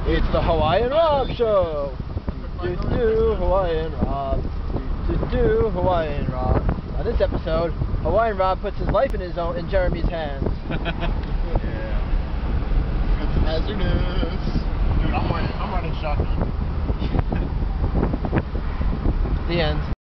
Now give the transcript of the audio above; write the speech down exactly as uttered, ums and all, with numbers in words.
It's the Hawaiian Rob Show. Do do do Hawaiian Rob. Do do do Hawaiian Rob. On this episode, Hawaiian Rob puts his life in his own in Jeremy's hands. Yeah. It's hazardous. Dude, I'm running. I'm running shotgun. The end.